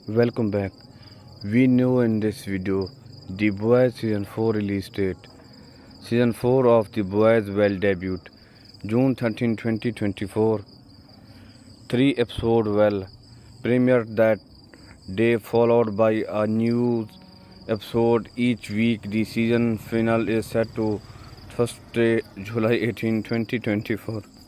Welcome back. We know in this video The Boys Season 4 release date. Season 4 of The Boys will debut June 13, 2024. 3 episodes will premiere that day, followed by a new episode each week. The season finale is set to Thursday, July 18, 2024.